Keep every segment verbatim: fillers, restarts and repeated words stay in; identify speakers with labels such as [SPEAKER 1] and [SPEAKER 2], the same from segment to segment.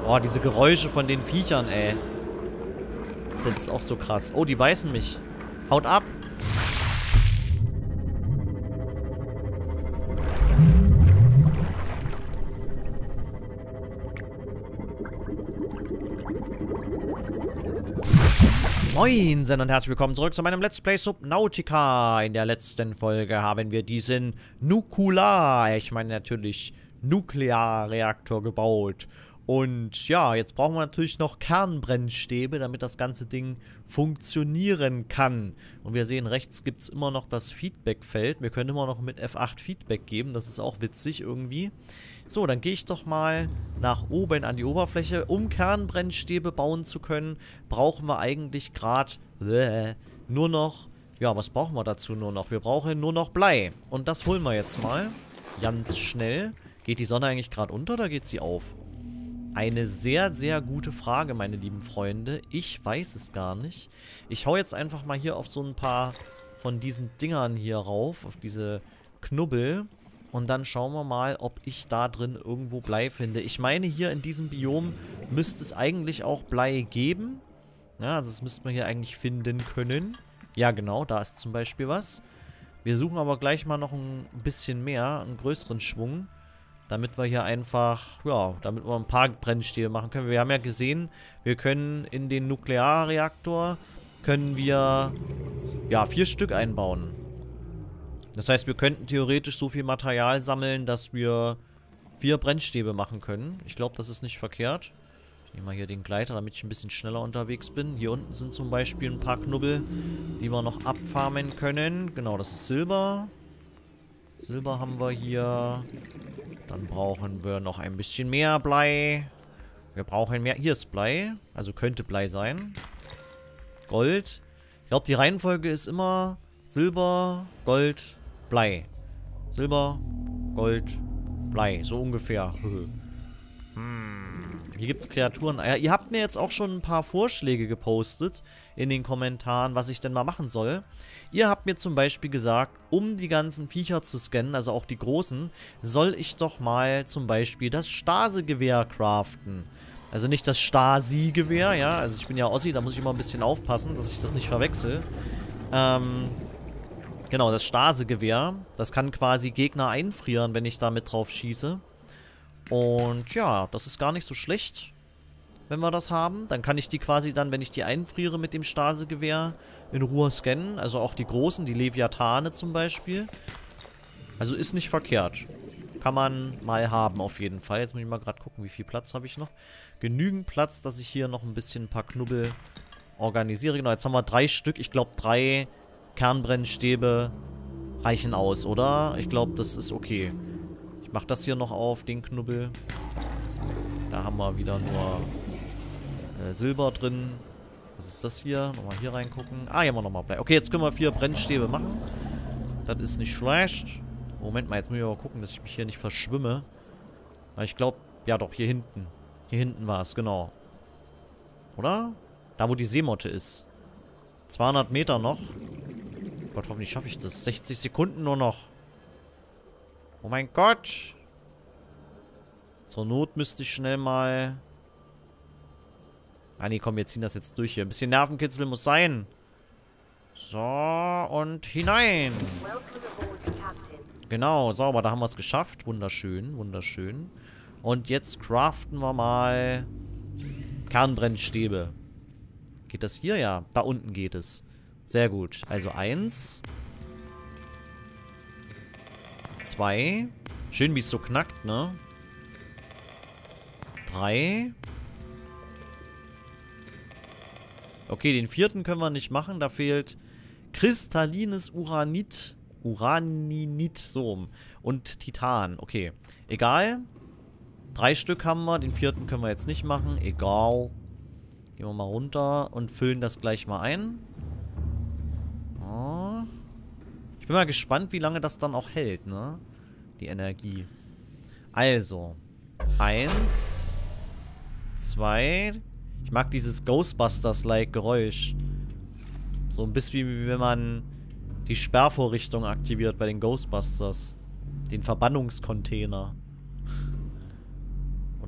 [SPEAKER 1] Oh, diese Geräusche von den Viechern, ey. Das ist auch so krass. Oh, die beißen mich. Haut ab. Moinsen und herzlich willkommen zurück zu meinem Let's Play Subnautica. In der letzten Folge haben wir diesen Nukular, ich meine natürlich Nuklearreaktor gebaut. Und ja, jetzt brauchen wir natürlich noch Kernbrennstäbe, damit das ganze Ding funktionieren kann. Und wir sehen, rechts gibt es immer noch das Feedback-Feld. Wir können immer noch mit F acht Feedback geben, das ist auch witzig irgendwie. So, dann gehe ich doch mal nach oben an die Oberfläche. Um Kernbrennstäbe bauen zu können, brauchen wir eigentlich gerade nur noch... Ja, was brauchen wir dazu nur noch? Wir brauchen nur noch Blei. Und das holen wir jetzt mal. Ganz schnell. Geht die Sonne eigentlich gerade unter oder geht sie auf? Eine sehr, sehr gute Frage, meine lieben Freunde. Ich weiß es gar nicht. Ich hau jetzt einfach mal hier auf so ein paar von diesen Dingern hier rauf. Auf diese Knubbel. Und dann schauen wir mal, ob ich da drin irgendwo Blei finde. Ich meine, hier in diesem Biom müsste es eigentlich auch Blei geben. Ja, also das müsste man hier eigentlich finden können. Ja, genau, da ist zum Beispiel was. Wir suchen aber gleich mal noch ein bisschen mehr, einen größeren Schwung. Damit wir hier einfach, ja, damit wir ein paar Brennstäbe machen können. Wir haben ja gesehen, wir können in den Nuklearreaktor, können wir, ja, vier Stück einbauen. Das heißt, wir könnten theoretisch so viel Material sammeln, dass wir vier Brennstäbe machen können. Ich glaube, das ist nicht verkehrt. Ich nehme mal hier den Gleiter, damit ich ein bisschen schneller unterwegs bin. Hier unten sind zum Beispiel ein paar Knubbel, die wir noch abfarmen können. Genau, das ist Silber. Silber haben wir hier. Dann brauchen wir noch ein bisschen mehr Blei. Wir brauchen mehr... Hier ist Blei. Also könnte Blei sein. Gold. Ich glaube, die Reihenfolge ist immer Silber, Gold, Blei. Silber, Gold, Blei. So ungefähr. hm. Hier gibt es Kreaturen. Ja, ihr habt mir jetzt auch schon ein paar Vorschläge gepostet in den Kommentaren, was ich denn mal machen soll. Ihr habt mir zum Beispiel gesagt, um die ganzen Viecher zu scannen, also auch die großen, soll ich doch mal zum Beispiel das Stase-Gewehr craften. Also nicht das Stasi-Gewehr, ja. Also ich bin ja Ossi, da muss ich immer ein bisschen aufpassen, dass ich das nicht verwechsel. Ähm, genau, das Stase-Gewehr. Das kann quasi Gegner einfrieren, wenn ich damit drauf schieße. Und ja, das ist gar nicht so schlecht, wenn wir das haben. Dann kann ich die quasi dann, wenn ich die einfriere mit dem Stase-Gewehr, in Ruhe scannen. Also auch die großen, die Leviathane zum Beispiel. Also ist nicht verkehrt. Kann man mal haben auf jeden Fall. Jetzt muss ich mal gerade gucken, wie viel Platz habe ich noch. Genügend Platz, dass ich hier noch ein bisschen ein paar Knubbel organisiere. Genau, jetzt haben wir drei Stück. Ich glaube, drei Kernbrennstäbe reichen aus, oder? Ich glaube, das ist okay. Ich mache das hier noch auf, den Knubbel. Da haben wir wieder nur äh, Silber drin. Was ist das hier? Nochmal hier reingucken. Ah, hier haben wir nochmal Blei. Okay, jetzt können wir vier Brennstäbe machen. Das ist nicht schlecht. Moment mal, jetzt muss ich aber gucken, dass ich mich hier nicht verschwimme. Aber ich glaube, ja doch, hier hinten. Hier hinten war es, genau. Oder? Da, wo die Seemotte ist. zweihundert Meter noch. Gott, hoffentlich schaffe ich das. sechzig Sekunden nur noch. Oh mein Gott. Zur Not müsste ich schnell mal... Ah, nee, komm, wir ziehen das jetzt durch hier. Ein bisschen Nervenkitzel muss sein. So, und hinein. Genau, sauber, da haben wir es geschafft. Wunderschön, wunderschön. Und jetzt craften wir mal Kernbrennstäbe. Geht das hier? Ja, da unten geht es. Sehr gut. Also eins. Zwei. Schön, wie es so knackt, ne? Drei. Okay, den vierten können wir nicht machen. Da fehlt kristallines Uranit. Uraninit, so rum. Und Titan. Okay. Egal. Drei Stück haben wir. Den vierten können wir jetzt nicht machen. Egal. Gehen wir mal runter und füllen das gleich mal ein. Oh. Ich bin mal gespannt, wie lange das dann auch hält, ne? Die Energie. Also. Eins. Zwei. Ich mag dieses Ghostbusters-like Geräusch. So ein bisschen wie wenn man die Sperrvorrichtung aktiviert bei den Ghostbusters. Den Verbannungscontainer.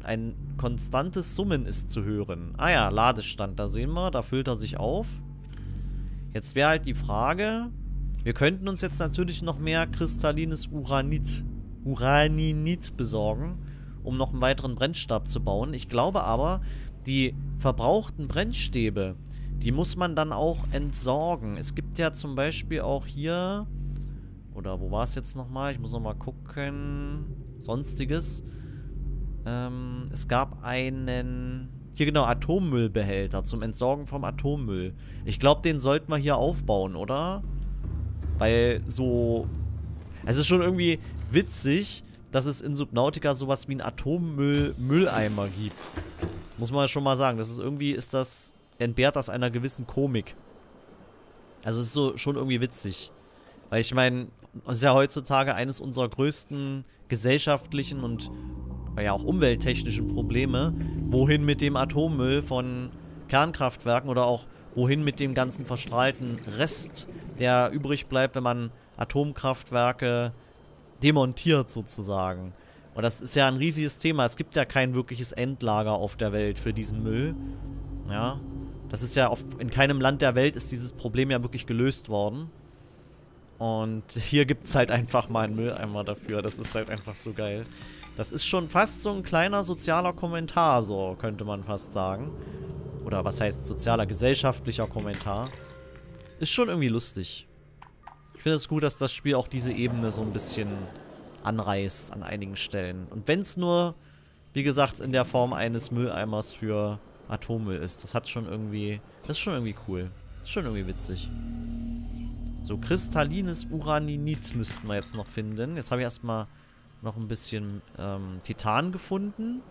[SPEAKER 1] Und ein konstantes Summen ist zu hören. Ah ja, Ladestand, da sehen wir, da füllt er sich auf. Jetzt wäre halt die Frage, wir könnten uns jetzt natürlich noch mehr kristallines Uranit, Uraninit besorgen, um noch einen weiteren Brennstab zu bauen. Ich glaube aber, die verbrauchten Brennstäbe, die muss man dann auch entsorgen. Es gibt ja zum Beispiel auch hier, oder wo war es jetzt nochmal? Ich muss nochmal gucken. Sonstiges. Ähm, es gab einen, hier genau, Atommüllbehälter zum Entsorgen vom Atommüll. Ich glaube, den sollten wir hier aufbauen, oder? Weil so, es ist schon irgendwie witzig, dass es in Subnautica sowas wie einen Atommüll-Mülleimer gibt. Muss man schon mal sagen. Das ist irgendwie, ist das, entbehrt das einer gewissen Komik. Also es ist so schon irgendwie witzig. Weil ich meine, es ist ja heutzutage eines unserer größten gesellschaftlichen und ja auch umwelttechnischen Probleme, wohin mit dem Atommüll von Kernkraftwerken oder auch wohin mit dem ganzen verstrahlten Rest, der übrig bleibt, wenn man Atomkraftwerke demontiert sozusagen. Und das ist ja ein riesiges Thema. Es gibt ja kein wirkliches Endlager auf der Welt für diesen Müll. Ja, das ist ja auf, in keinem Land der Welt ist dieses Problem ja wirklich gelöst worden. Und hier gibt es halt einfach mal einen Mülleimer dafür. Das ist halt einfach so geil. Das ist schon fast so ein kleiner sozialer Kommentar, so könnte man fast sagen. Oder was heißt sozialer, gesellschaftlicher Kommentar. Ist schon irgendwie lustig. Ich finde es gut, dass das Spiel auch diese Ebene so ein bisschen anreißt an einigen Stellen. Und wenn es nur, wie gesagt, in der Form eines Mülleimers für Atommüll ist. Das hat schon irgendwie, das ist schon irgendwie cool. Das ist schon irgendwie witzig. So, kristallines Uraninit müssten wir jetzt noch finden. Jetzt habe ich erstmal noch ein bisschen ähm, Titan gefunden.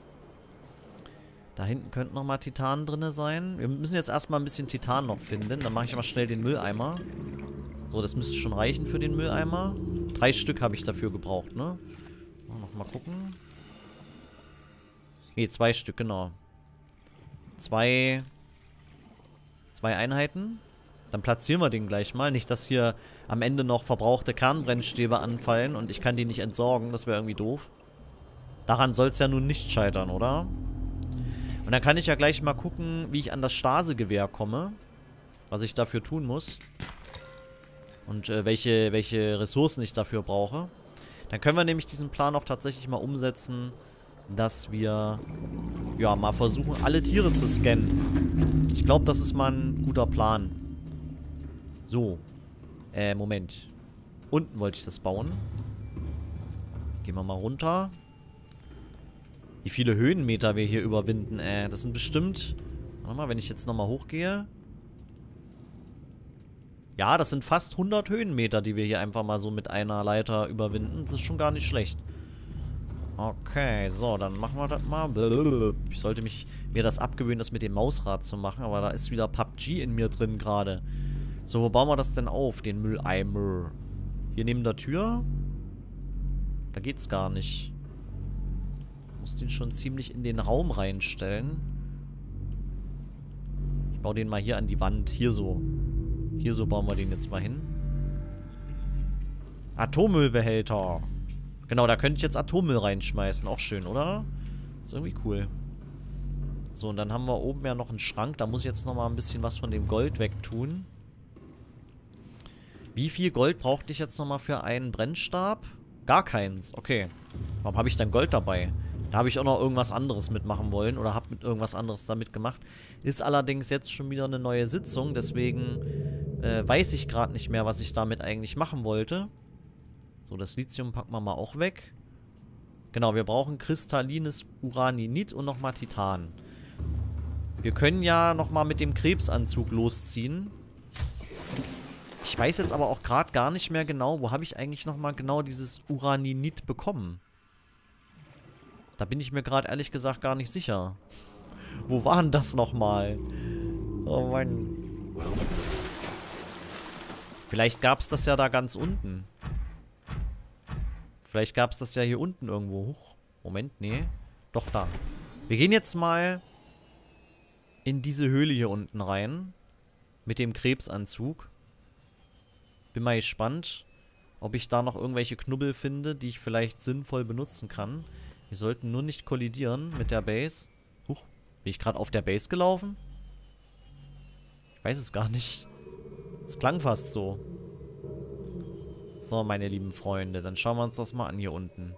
[SPEAKER 1] Da hinten könnte nochmal Titan drin sein. Wir müssen jetzt erstmal ein bisschen Titan noch finden. Dann mache ich mal schnell den Mülleimer. So, das müsste schon reichen für den Mülleimer. Drei Stück habe ich dafür gebraucht, ne? Nochmal gucken. Ne, zwei Stück, genau. Zwei... Zwei Einheiten. Dann platzieren wir den gleich mal. Nicht, dass hier am Ende noch verbrauchte Kernbrennstäbe anfallen und ich kann die nicht entsorgen. Das wäre irgendwie doof. Daran soll es ja nun nicht scheitern, oder? Und dann kann ich ja gleich mal gucken, wie ich an das Stase-Gewehr komme. Was ich dafür tun muss. Und äh, welche, welche Ressourcen ich dafür brauche. Dann können wir nämlich diesen Plan auch tatsächlich mal umsetzen, dass wir ja mal versuchen, alle Tiere zu scannen. Ich glaube, das ist mal ein guter Plan. So. Äh, Moment. Unten wollte ich das bauen. Gehen wir mal runter. Wie viele Höhenmeter wir hier überwinden, äh. Das sind bestimmt... Warte mal, wenn ich jetzt nochmal hochgehe. Ja, das sind fast hundert Höhenmeter, die wir hier einfach mal so mit einer Leiter überwinden. Das ist schon gar nicht schlecht. Okay, so, dann machen wir das mal. Ich sollte mich, mir das abgewöhnen, das mit dem Mausrad zu machen, aber da ist wieder P U B G in mir drin gerade. So, wo bauen wir das denn auf, den Mülleimer? Hier neben der Tür? Da geht's gar nicht. Ich muss den schon ziemlich in den Raum reinstellen. Ich baue den mal hier an die Wand. Hier so. Hier so bauen wir den jetzt mal hin. Atommüllbehälter. Genau, da könnte ich jetzt Atommüll reinschmeißen. Auch schön, oder? Ist irgendwie cool. So, und dann haben wir oben ja noch einen Schrank. Da muss ich jetzt nochmal ein bisschen was von dem Gold wegtun. Wie viel Gold brauchte ich jetzt nochmal für einen Brennstab? Gar keins. Okay. Warum habe ich dann Gold dabei? Da habe ich auch noch irgendwas anderes mitmachen wollen. Oder habe mit irgendwas anderes damit gemacht. Ist allerdings jetzt schon wieder eine neue Sitzung. Deswegen äh, weiß ich gerade nicht mehr, was ich damit eigentlich machen wollte. So, das Lithium packen wir mal auch weg. Genau, wir brauchen kristallines Uraninit und nochmal Titan. Wir können ja nochmal mit dem Krebsanzug losziehen. Ich weiß jetzt aber auch gerade gar nicht mehr genau, wo habe ich eigentlich nochmal genau dieses Uraninit bekommen. Da bin ich mir gerade ehrlich gesagt gar nicht sicher. Wo war denn das nochmal? Oh Mann. Vielleicht gab es das ja da ganz unten. Vielleicht gab es das ja hier unten irgendwo hoch. Moment, nee. Doch, da. Wir gehen jetzt mal in diese Höhle hier unten rein. Mit dem Krebsanzug. Bin mal gespannt, ob ich da noch irgendwelche Knubbel finde, die ich vielleicht sinnvoll benutzen kann. Wir sollten nur nicht kollidieren mit der Base. Huch, bin ich gerade auf der Base gelaufen? Ich weiß es gar nicht. Es klang fast so. So, meine lieben Freunde, dann schauen wir uns das mal an hier unten.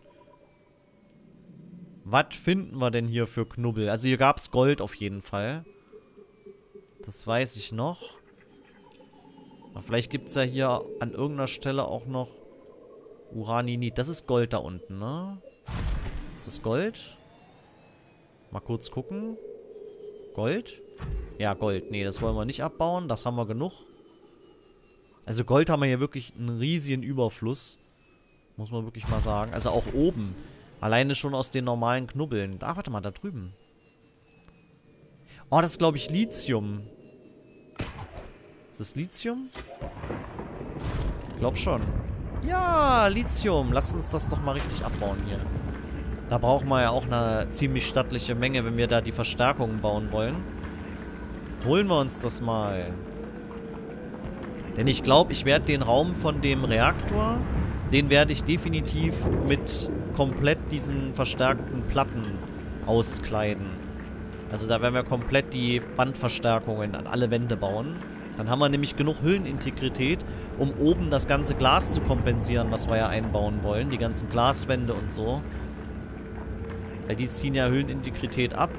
[SPEAKER 1] Was finden wir denn hier für Knubbel? Also hier gab es Gold auf jeden Fall. Das weiß ich noch. Aber vielleicht gibt es ja hier an irgendeiner Stelle auch noch Uraninit. Das ist Gold da unten, ne? Ist das Gold? Mal kurz gucken. Gold? Ja, Gold. Nee, das wollen wir nicht abbauen. Das haben wir genug. Also Gold haben wir hier wirklich einen riesigen Überfluss. Muss man wirklich mal sagen. Also auch oben. Alleine schon aus den normalen Knubbeln. Ah, warte mal, da drüben. Oh, das ist, glaube ich, Lithium. Ist das Lithium? Ich glaube schon. Ja, Lithium. Lasst uns das doch mal richtig abbauen hier. Da brauchen wir ja auch eine ziemlich stattliche Menge, wenn wir da die Verstärkungen bauen wollen. Holen wir uns das mal. Denn ich glaube, ich werde den Raum von dem Reaktor, den werde ich definitiv mit komplett diesen verstärkten Platten auskleiden. Also da werden wir komplett die Wandverstärkungen an alle Wände bauen. Dann haben wir nämlich genug Hüllenintegrität, um oben das ganze Glas zu kompensieren, was wir ja einbauen wollen. Die ganzen Glaswände und so. Weil die ziehen ja Hüllenintegrität ab.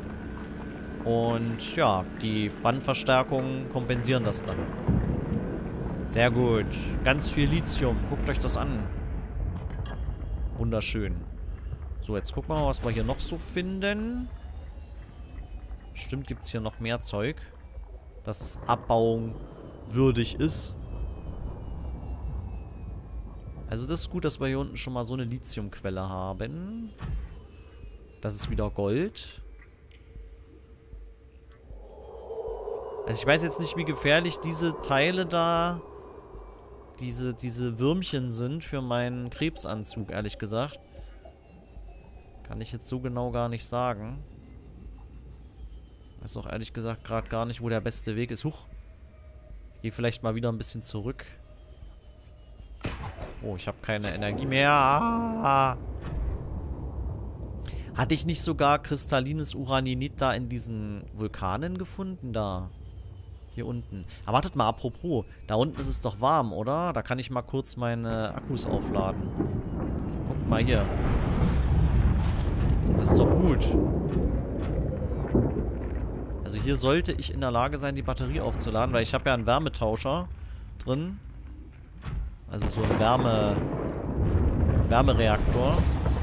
[SPEAKER 1] Und ja, die Wandverstärkungen kompensieren das dann. Sehr gut. Ganz viel Lithium. Guckt euch das an. Wunderschön. So, jetzt gucken wir mal, was wir hier noch so finden. Stimmt, gibt es hier noch mehr Zeug, das Abbauung würdig ist. Also das ist gut, dass wir hier unten schon mal so eine Lithiumquelle haben. Das ist wieder Gold. Also ich weiß jetzt nicht, wie gefährlich diese Teile da, diese, diese Würmchen sind für meinen Krebsanzug, ehrlich gesagt. Kann ich jetzt so genau gar nicht sagen. Weiß auch ehrlich gesagt gerade gar nicht, wo der beste Weg ist. Huch. Geh vielleicht mal wieder ein bisschen zurück. Oh, ich habe keine Energie mehr. Ah. Hatte ich nicht sogar kristallines Uraninit da in diesen Vulkanen gefunden? Da. Hier unten. Aber wartet mal, apropos. Da unten ist es doch warm, oder? Da kann ich mal kurz meine Akkus aufladen. Guckt mal hier. Das ist doch gut. Also hier sollte ich in der Lage sein, die Batterie aufzuladen, weil ich habe ja einen Wärmetauscher drin. Also so ein Wärme... Wärmereaktor.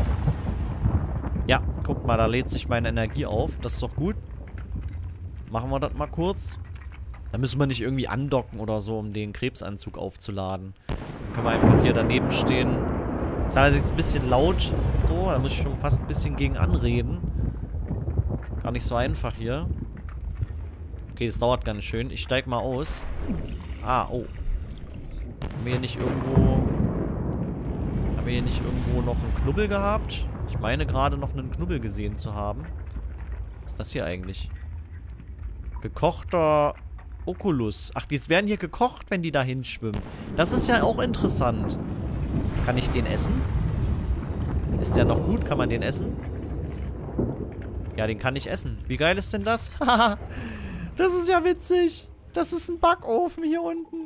[SPEAKER 1] Ja, guckt mal, da lädt sich meine Energie auf. Das ist doch gut. Machen wir das mal kurz. Da müssen wir nicht irgendwie andocken oder so, um den Krebsanzug aufzuladen. Dann können wir einfach hier daneben stehen. Ist allerdings ein bisschen laut. So, da muss ich schon fast ein bisschen gegen anreden. Gar nicht so einfach hier. Okay, das dauert ganz schön. Ich steig mal aus. Ah, oh. Haben wir hier nicht irgendwo... Haben wir hier nicht irgendwo noch einen Knubbel gehabt? Ich meine gerade noch einen Knubbel gesehen zu haben. Was ist das hier eigentlich? Gekochter Oculus. Ach, die werden hier gekocht, wenn die da hinschwimmen. Das ist ja auch interessant. Kann ich den essen? Ist der noch gut? Kann man den essen? Ja, den kann ich essen. Wie geil ist denn das? Haha. Das ist ja witzig. Das ist ein Backofen hier unten.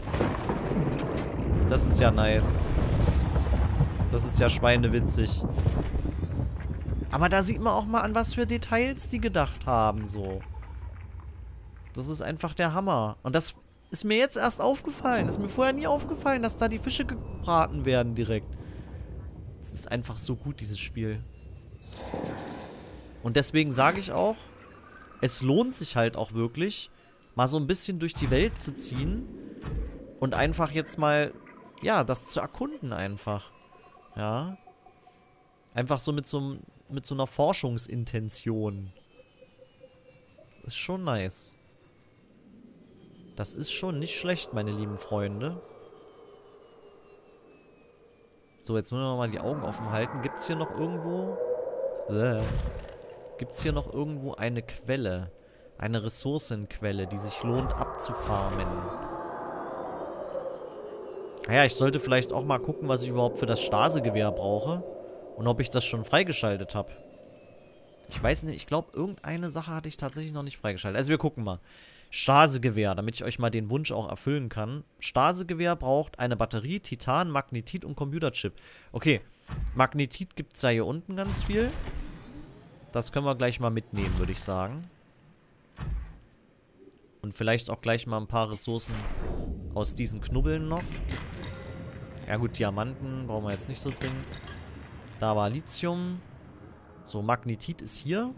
[SPEAKER 1] Das ist ja nice. Das ist ja schweinewitzig. Aber da sieht man auch mal an, was für Details die gedacht haben, so. Das ist einfach der Hammer. Und das ist mir jetzt erst aufgefallen. Das ist mir vorher nie aufgefallen, dass da die Fische gebraten werden direkt. Das ist einfach so gut, dieses Spiel. Und deswegen sage ich auch, es lohnt sich halt auch wirklich, mal so ein bisschen durch die Welt zu ziehen und einfach jetzt mal, ja, das zu erkunden einfach. Ja. Einfach so mit so, mit so einer Forschungsintention. Das ist schon nice. Das ist schon nicht schlecht, meine lieben Freunde. So, jetzt müssen wir mal die Augen offen halten. Gibt es hier noch irgendwo... Äh, Gibt es hier noch irgendwo eine Quelle? Eine Ressourcenquelle, die sich lohnt abzufarmen? Naja, ich sollte vielleicht auch mal gucken, was ich überhaupt für das Stasegewehr brauche. Und ob ich das schon freigeschaltet habe. Ich weiß nicht, ich glaube, irgendeine Sache hatte ich tatsächlich noch nicht freigeschaltet. Also wir gucken mal. Stasegewehr, damit ich euch mal den Wunsch auch erfüllen kann. Stasegewehr braucht eine Batterie, Titan, Magnetit und Computerchip. Okay, Magnetit gibt es ja hier unten ganz viel. Das können wir gleich mal mitnehmen, würde ich sagen. Und vielleicht auch gleich mal ein paar Ressourcen aus diesen Knubbeln noch. Ja gut, Diamanten brauchen wir jetzt nicht so dringend. Da war Lithium. So, Magnetit ist hier.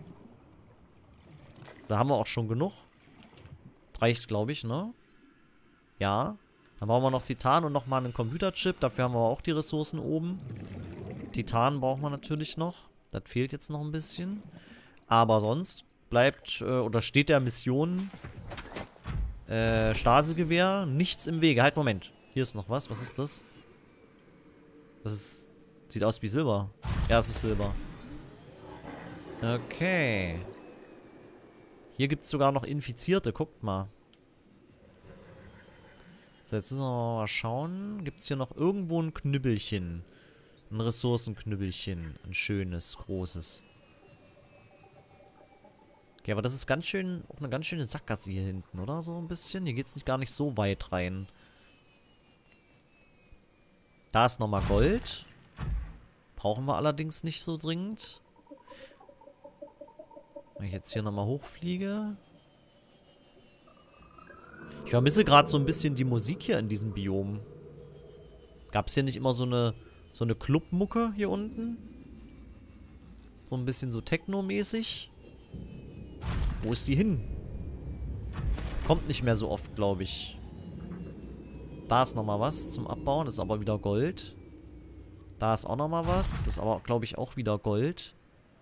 [SPEAKER 1] Da haben wir auch schon genug. Reicht, glaube ich, ne? Ja. Dann brauchen wir noch Titan und nochmal einen Computerchip. Dafür haben wir auch die Ressourcen oben. Titan brauchen wir natürlich noch. Das fehlt jetzt noch ein bisschen. Aber sonst bleibt, äh, oder steht der Mission äh, Stasegewehr nichts im Wege. Halt, Moment. Hier ist noch was. Was ist das? Das ist, sieht aus wie Silber. Ja, es ist Silber. Okay. Hier gibt es sogar noch Infizierte. Guckt mal. So, jetzt müssen wir mal schauen. Gibt es hier noch irgendwo ein Knüppelchen? Ein Ressourcenknüppelchen. Ein schönes, großes. Okay, aber das ist ganz schön, auch eine ganz schöne Sackgasse hier hinten, oder? So ein bisschen. Hier geht es nicht gar nicht so weit rein. Da ist nochmal Gold. Brauchen wir allerdings nicht so dringend. Wenn ich jetzt hier nochmal hochfliege. Ich vermisse gerade so ein bisschen die Musik hier in diesem Biom. Gab es hier nicht immer so eine, so eine Clubmucke hier unten? So ein bisschen so Techno-mäßig. Wo ist die hin? Kommt nicht mehr so oft, glaube ich. Da ist nochmal was zum Abbauen. Das ist aber wieder Gold. Da ist auch nochmal was. Das ist aber, glaube ich, auch wieder Gold.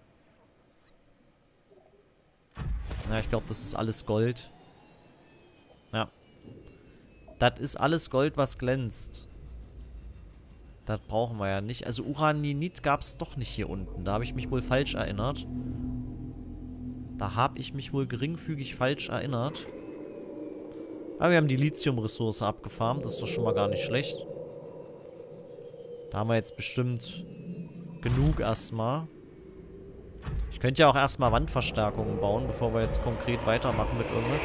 [SPEAKER 1] Ja, ich glaube, das ist alles Gold. Ja. Das ist alles Gold, was glänzt. Das brauchen wir ja nicht. Also Uraninit gab es doch nicht hier unten. Da habe ich mich wohl falsch erinnert. Da habe ich mich wohl geringfügig falsch erinnert. Aber wir haben die Lithium-Ressource abgefarmt. Das ist doch schon mal gar nicht schlecht. Da haben wir jetzt bestimmt genug erstmal. Ich könnte ja auch erstmal Wandverstärkungen bauen, bevor wir jetzt konkret weitermachen mit irgendwas.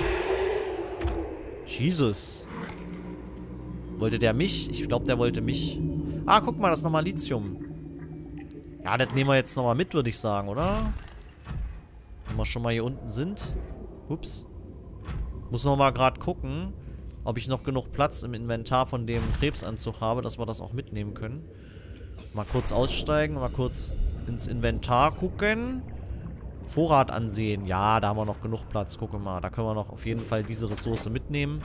[SPEAKER 1] Jesus. Wollte der mich? Ich glaube, der wollte mich. Ah, guck mal, das ist nochmal Lithium. Ja, das nehmen wir jetzt nochmal mit, würde ich sagen, oder? Wenn wir schon mal hier unten sind. Ups. Muss nochmal gerade gucken, ob ich noch genug Platz im Inventar von dem Krebsanzug habe, dass wir das auch mitnehmen können. Mal kurz aussteigen, mal kurz ins Inventar gucken. Vorrat ansehen. Ja, da haben wir noch genug Platz. Gucke mal, da können wir noch auf jeden Fall diese Ressource mitnehmen.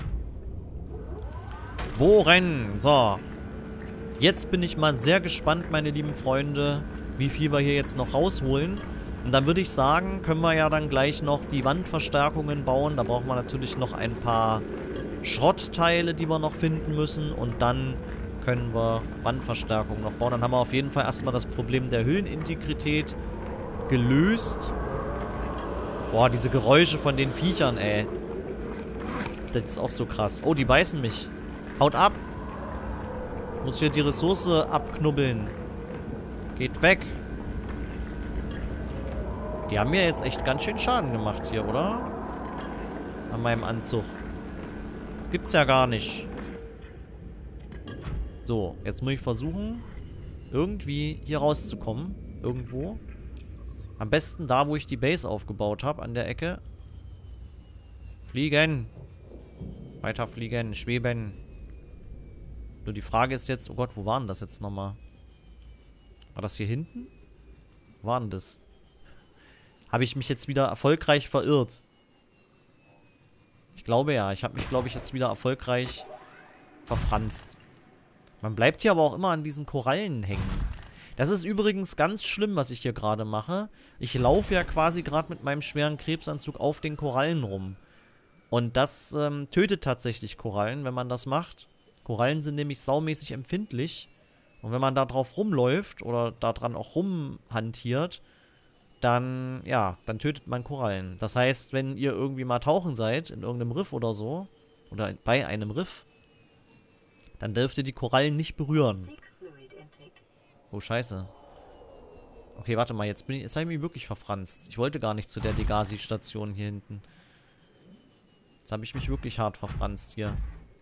[SPEAKER 1] Bohren. So. Jetzt bin ich mal sehr gespannt, meine lieben Freunde, wie viel wir hier jetzt noch rausholen. Und dann würde ich sagen, können wir ja dann gleich noch die Wandverstärkungen bauen. Da brauchen wir natürlich noch ein paar Schrottteile, die wir noch finden müssen. Und dann können wir Wandverstärkungen noch bauen. Dann haben wir auf jeden Fall erstmal das Problem der Höhlenintegrität gelöst. Boah, diese Geräusche von den Viechern, ey. Das ist auch so krass. Oh, die beißen mich. Haut ab. Ich muss hier die Ressource abknubbeln. Geht weg. Die haben mir jetzt echt ganz schön Schaden gemacht hier, oder? An meinem Anzug. Das gibt's ja gar nicht. So, jetzt muss ich versuchen, irgendwie hier rauszukommen. Irgendwo. Am besten da, wo ich die Base aufgebaut habe, an der Ecke. Fliegen. Weiter fliegen, schweben. Nur die Frage ist jetzt, oh Gott, wo war denn das jetzt nochmal? War das hier hinten? Wo war denn das? Habe ich mich jetzt wieder erfolgreich verirrt? Ich glaube ja. Ich habe mich, glaube ich, jetzt wieder erfolgreich verfranst. Man bleibt hier aber auch immer an diesen Korallen hängen. Das ist übrigens ganz schlimm, was ich hier gerade mache. Ich laufe ja quasi gerade mit meinem schweren Krebsanzug auf den Korallen rum. Und das ähm, tötet tatsächlich Korallen, wenn man das macht. Korallen sind nämlich saumäßig empfindlich. Und wenn man da drauf rumläuft oder daran auch rumhantiert, dann, ja, dann tötet man Korallen. Das heißt, wenn ihr irgendwie mal tauchen seid, in irgendeinem Riff oder so, oder bei einem Riff, dann dürft ihr die Korallen nicht berühren. Oh, scheiße. Okay, warte mal, jetzt bin ich, jetzt habe ich mich wirklich verfranst. Ich wollte gar nicht zu der Degasi-Station hier hinten. Jetzt habe ich mich wirklich hart verfranst hier.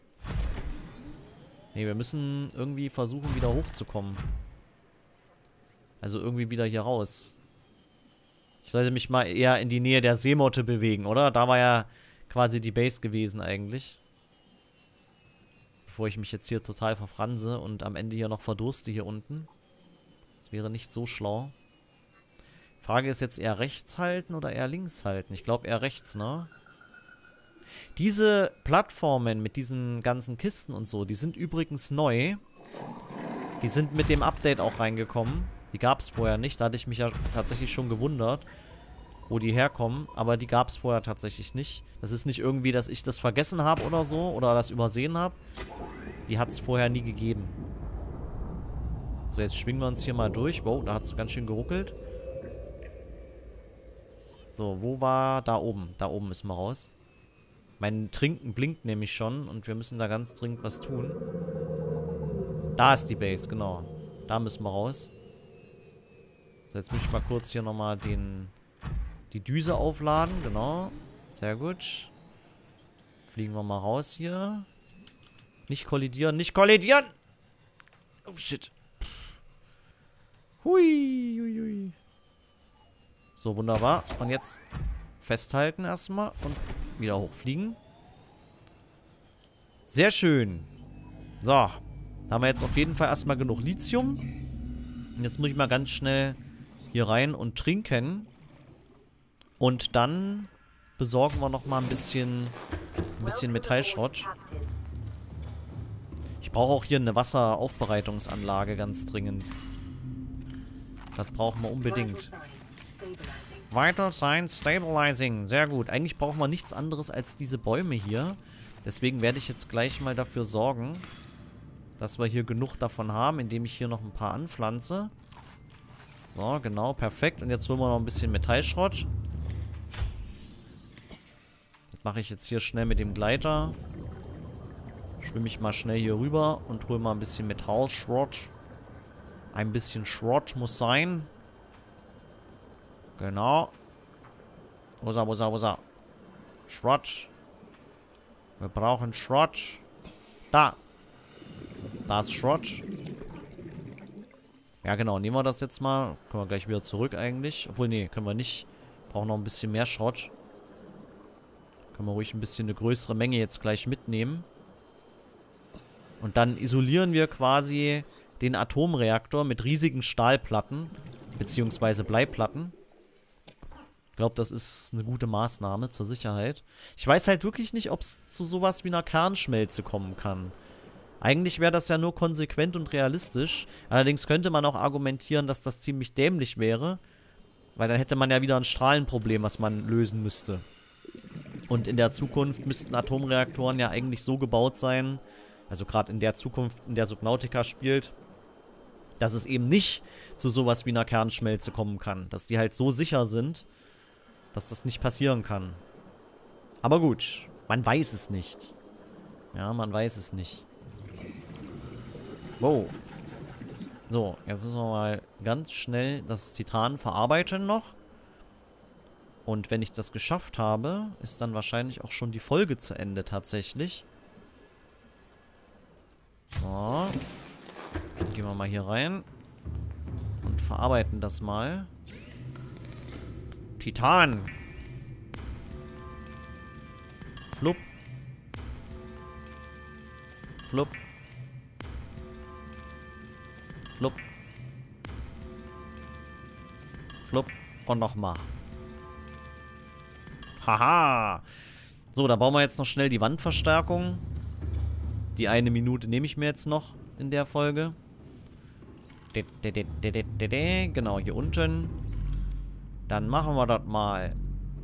[SPEAKER 1] Ne, wir müssen irgendwie versuchen, wieder hochzukommen. Also irgendwie wieder hier raus. Ich sollte mich mal eher in die Nähe der Seemotte bewegen, oder? Da war ja quasi die Base gewesen eigentlich. Bevor ich mich jetzt hier total verfranse und am Ende hier noch verdurste hier unten. Das wäre nicht so schlau. Frage ist jetzt eher rechts halten oder eher links halten? Ich glaube eher rechts, ne? Diese Plattformen mit diesen ganzen Kisten und so, die sind übrigens neu. Die sind mit dem Update auch reingekommen. Die gab es vorher nicht. Da hatte ich mich ja tatsächlich schon gewundert, wo die herkommen. Aber die gab es vorher tatsächlich nicht. Das ist nicht irgendwie, dass ich das vergessen habe oder so. Oder das übersehen habe. Die hat es vorher nie gegeben. So, jetzt schwingen wir uns hier mal durch. Wow, da hat es ganz schön geruckelt. So, wo war... Da oben. Da oben müssen wir raus. Mein Trinken blinkt nämlich schon. Und wir müssen da ganz dringend was tun. Da ist die Base, genau. Da müssen wir raus. So, jetzt muss ich mal kurz hier nochmal den... die Düse aufladen. Genau. Sehr gut. Fliegen wir mal raus hier. Nicht kollidieren. Nicht kollidieren! Oh, shit. Hui, hui, hui. So, wunderbar. Und jetzt festhalten erstmal und wieder hochfliegen. Sehr schön. So. Da haben wir jetzt auf jeden Fall erstmal genug Lithium. Und jetzt muss ich mal ganz schnell hier rein und trinken. Und dann besorgen wir nochmal ein bisschen, ein bisschen Metallschrott. Ich brauche auch hier eine Wasseraufbereitungsanlage ganz dringend. Das brauchen wir unbedingt. Vital Signs Stabilizing. Sehr gut. Eigentlich brauchen wir nichts anderes als diese Bäume hier. Deswegen werde ich jetzt gleich mal dafür sorgen, dass wir hier genug davon haben, indem ich hier noch ein paar anpflanze. So, genau. Perfekt. Und jetzt holen wir noch ein bisschen Metallschrott. Das mache ich jetzt hier schnell mit dem Gleiter. Schwimme ich mal schnell hier rüber und hole mal ein bisschen Metallschrott. Ein bisschen Schrott muss sein. Genau. Wo ist er, wo ist er, wo ist er? Schrott. Wir brauchen Schrott. Da. Da ist Schrott. Ja, genau. Nehmen wir das jetzt mal. Können wir gleich wieder zurück eigentlich. Obwohl, nee, können wir nicht. Brauchen noch ein bisschen mehr Schrott. Können wir ruhig ein bisschen eine größere Menge jetzt gleich mitnehmen. Und dann isolieren wir quasi den Atomreaktor mit riesigen Stahlplatten. Beziehungsweise Bleiplatten. Ich glaube, das ist eine gute Maßnahme zur Sicherheit. Ich weiß halt wirklich nicht, ob es zu sowas wie einer Kernschmelze kommen kann. Eigentlich wäre das ja nur konsequent und realistisch. Allerdings könnte man auch argumentieren, dass das ziemlich dämlich wäre. Weil dann hätte man ja wieder ein Strahlenproblem, was man lösen müsste. Und in der Zukunft müssten Atomreaktoren ja eigentlich so gebaut sein, also gerade in der Zukunft, in der Subnautica spielt, dass es eben nicht zu sowas wie einer Kernschmelze kommen kann. Dass die halt so sicher sind, dass das nicht passieren kann. Aber gut, man weiß es nicht. Ja, man weiß es nicht. Wow. So, jetzt müssen wir mal ganz schnell das Titan verarbeiten noch. Und wenn ich das geschafft habe, ist dann wahrscheinlich auch schon die Folge zu Ende tatsächlich. So. Dann gehen wir mal hier rein. Und verarbeiten das mal. Titan. Flupp. Flupp. Flupp. Flupp. Und nochmal. Haha. So, dann bauen wir jetzt noch schnell die Wandverstärkung. Die eine Minute nehme ich mir jetzt noch in der Folge. Genau, hier unten. Dann machen wir das mal.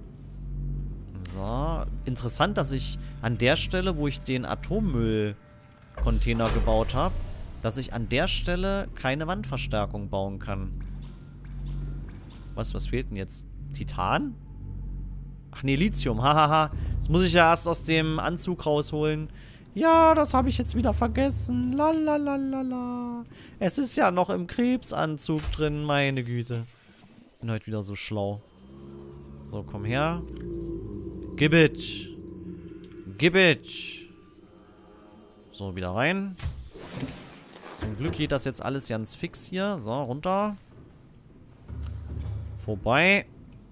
[SPEAKER 1] So. Interessant, dass ich an der Stelle, wo ich den Atommüll-Container gebaut habe, dass ich an der Stelle keine Wandverstärkung bauen kann. Was, was fehlt denn jetzt? Titan? Ach nee, Lithium, hahaha. Das muss ich ja erst aus dem Anzug rausholen. Ja, das habe ich jetzt wieder vergessen. Lalalala. Es ist ja noch im Krebsanzug drin, meine Güte. bin heute wieder so schlau. So, komm her. Gib it. Gib it. So, wieder rein. Zum Glück geht das jetzt alles ganz fix hier. So, runter. Vorbei.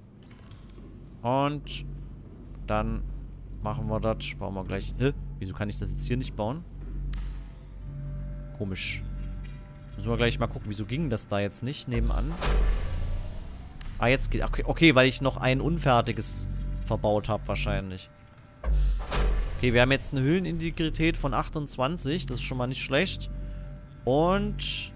[SPEAKER 1] Und dann machen wir das. Bauen wir gleich. Hä? Wieso kann ich das jetzt hier nicht bauen? Komisch. Müssen wir gleich mal gucken. Wieso ging das da jetzt nicht nebenan? Ah, jetzt geht... Okay, okay, weil ich noch ein unfertiges verbaut habe wahrscheinlich. Okay, wir haben jetzt eine Höhlenintegrität von achtundzwanzig. Das ist schon mal nicht schlecht. Und...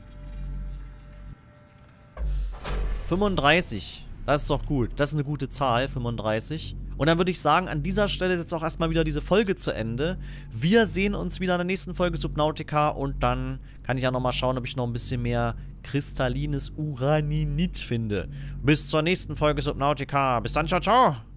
[SPEAKER 1] fünfunddreißig. Das ist doch gut. Das ist eine gute Zahl, fünfunddreißig. Und dann würde ich sagen, an dieser Stelle ist jetzt auch erstmal wieder diese Folge zu Ende. Wir sehen uns wieder in der nächsten Folge Subnautica und dann kann ich ja nochmal schauen, ob ich noch ein bisschen mehr kristallines Uraninit finde. Bis zur nächsten Folge Subnautica. Bis dann, ciao, ciao.